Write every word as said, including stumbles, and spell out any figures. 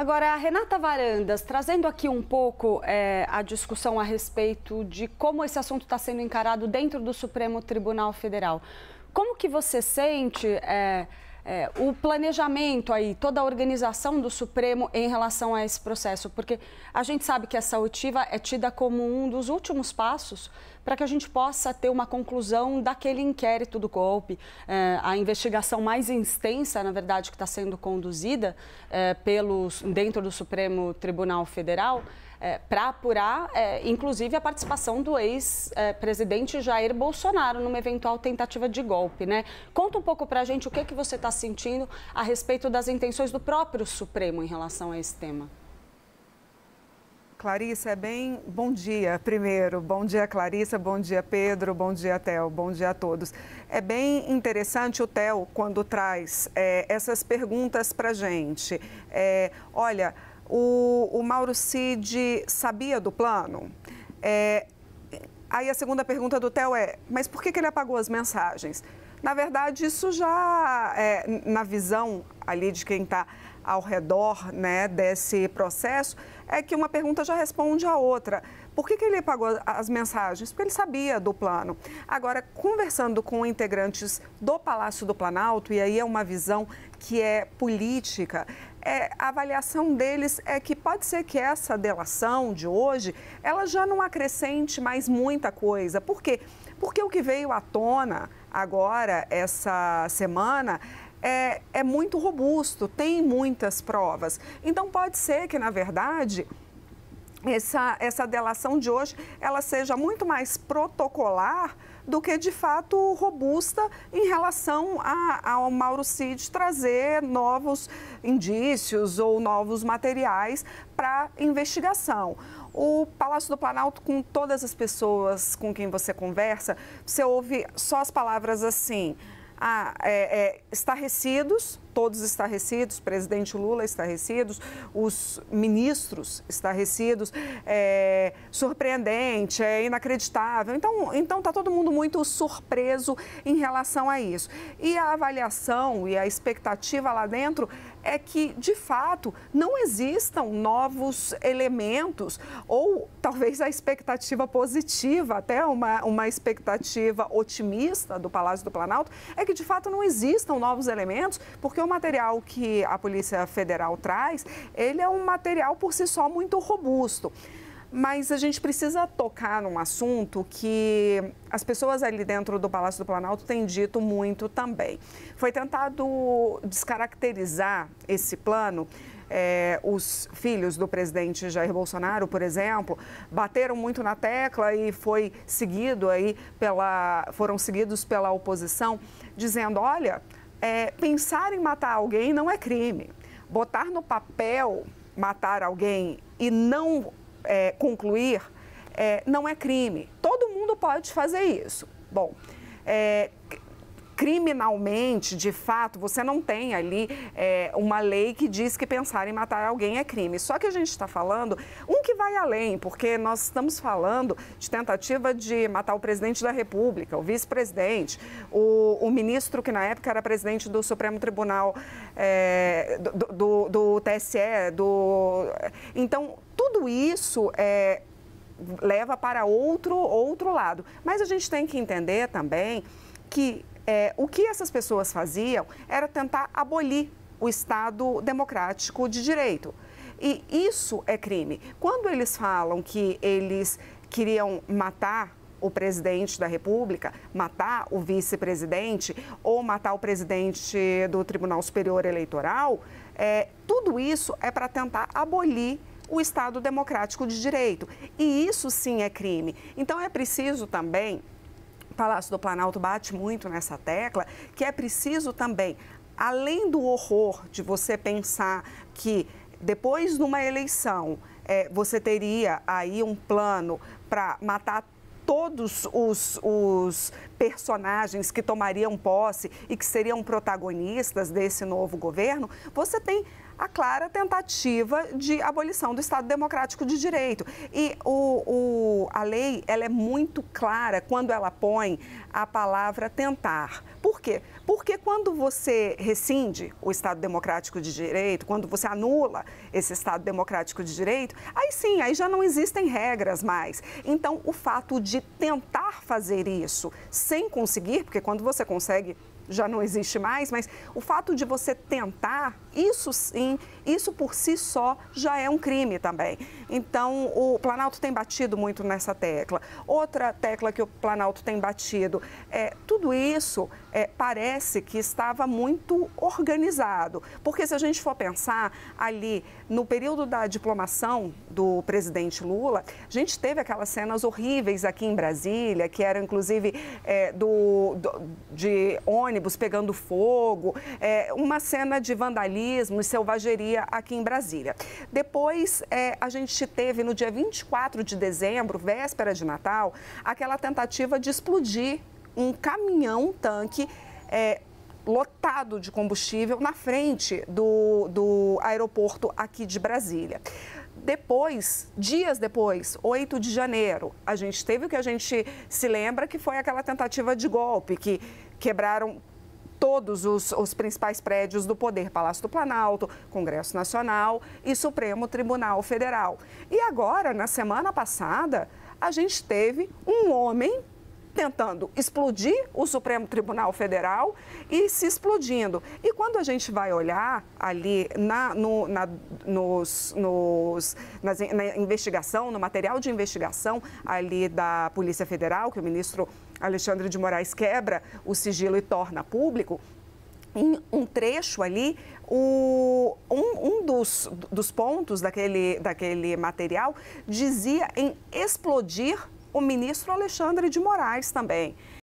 Agora, a Renata Varandas, trazendo aqui um pouco é, a discussão a respeito de como esse assunto está sendo encarado dentro do Supremo Tribunal Federal. Como que você sente é, é, o planejamento aí, toda a organização do Supremo em relação a esse processo? Porque a gente sabe que essa oitiva é tida como um dos últimos passos para que a gente possa ter uma conclusão daquele inquérito do golpe, é, a investigação mais extensa, na verdade, que está sendo conduzida é, pelos, dentro do Supremo Tribunal Federal, é, para apurar, é, inclusive, a participação do ex-presidente Jair Bolsonaro numa eventual tentativa de golpe, né? Conta um pouco para a gente o que, que você está sentindo a respeito das intenções do próprio Supremo em relação a esse tema. Clarissa, é bem... Bom dia, primeiro. Bom dia, Clarissa. Bom dia, Pedro. Bom dia, Theo. Bom dia a todos. É bem interessante o Theo, quando traz é, essas perguntas para a gente. É, olha, o, o Mauro Cid sabia do plano? É, aí a segunda pergunta do Theo é, mas por que, que ele apagou as mensagens? Na verdade, isso já, é, na visão ali de quem está ao redor, né, desse processo, é que uma pergunta já responde a outra. Por que, que ele apagou as mensagens? Porque ele sabia do plano. Agora, conversando com integrantes do Palácio do Planalto, e aí é uma visão que é política, é, a avaliação deles é que pode ser que essa delação de hoje, ela já não acrescente mais muita coisa. Por quê? Porque o que veio à tona agora, essa semana, É, é muito robusto, tem muitas provas. Então, pode ser que, na verdade, essa, essa delação de hoje, ela seja muito mais protocolar do que, de fato, robusta em relação a, ao Mauro Cid trazer novos indícios ou novos materiais para investigação. O Palácio do Planalto, com todas as pessoas com quem você conversa, você ouve só as palavras assim... Ah, é, é, estarrecidos, todos estarrecidos, o presidente Lula estarrecidos, os ministros estarrecidos, é surpreendente, é inacreditável. Então, então está todo mundo muito surpreso em relação a isso. E a avaliação e a expectativa lá dentro é que, de fato, não existam novos elementos ou talvez a expectativa positiva, até uma, uma expectativa otimista do Palácio do Planalto, é que, de fato, não existam novos elementos, porque o material que a Polícia Federal traz, ele é um material por si só muito robusto. Mas a gente precisa tocar num assunto que as pessoas ali dentro do Palácio do Planalto têm dito muito também. Foi tentado descaracterizar esse plano. É, os filhos do presidente Jair Bolsonaro, por exemplo, bateram muito na tecla e foi seguido aí pela, foram seguidos pela oposição, dizendo, olha, é, pensar em matar alguém não é crime. Botar no papel matar alguém e não é, concluir é, não é crime. Todo mundo pode fazer isso. Bom, é, criminalmente, de fato, você não tem ali é, uma lei que diz que pensar em matar alguém é crime. Só que a gente está falando um que vai além, porque nós estamos falando de tentativa de matar o presidente da República, o vice-presidente, o, o ministro que na época era presidente do Supremo Tribunal, é, do, do, do T S E, do... Então, tudo isso é, leva para outro, outro lado. Mas a gente tem que entender também que É, o que essas pessoas faziam era tentar abolir o Estado democrático de direito. E isso é crime. Quando eles falam que eles queriam matar o presidente da República, matar o vice-presidente ou matar o presidente do Tribunal Superior Eleitoral, é, tudo isso é para tentar abolir o Estado democrático de direito. E isso sim é crime. Então é preciso também... O Palácio do Planalto bate muito nessa tecla, que é preciso também, além do horror de você pensar que depois de uma eleição é, você teria aí um plano para matar todos os, os personagens que tomariam posse e que seriam protagonistas desse novo governo, você tem a clara tentativa de abolição do Estado Democrático de Direito. E o, o, a lei ela é muito clara quando ela põe a palavra tentar. Por quê? Porque quando você rescinde o Estado Democrático de Direito, quando você anula esse Estado Democrático de Direito, aí sim, aí já não existem regras mais. Então, o fato de tentar fazer isso sem conseguir, porque quando você consegue já não existe mais, mas o fato de você tentar, isso sim, isso por si só já é um crime também. Então, o Planalto tem batido muito nessa tecla. Outra tecla que o Planalto tem batido, é, tudo isso é, parece que estava muito organizado, porque se a gente for pensar ali no período da diplomação do presidente Lula, a gente teve aquelas cenas horríveis aqui em Brasília, que eram inclusive é, do, do, de ônibus pegando fogo, é, uma cena de vandalismo e selvageria aqui em Brasília. Depois, é, a gente teve no dia vinte e quatro de dezembro, véspera de Natal, aquela tentativa de explodir um caminhão tanque é, lotado de combustível na frente do, do aeroporto aqui de Brasília. Depois, dias depois, oito de janeiro, a gente teve o que a gente se lembra que foi aquela tentativa de golpe, que quebraram todos os, os principais prédios do poder, Palácio do Planalto, Congresso Nacional e Supremo Tribunal Federal. E agora, na semana passada, a gente teve um homem tentando explodir o Supremo Tribunal Federal e se explodindo. E quando a gente vai olhar ali na, no, na, nos, nos, nas, na investigação, no material de investigação ali da Polícia Federal, que o ministro Alexandre de Moraes quebra o sigilo e torna público, em um trecho ali, o, um, um dos, dos pontos daquele, daquele material dizia em explodir o ministro Alexandre de Moraes também.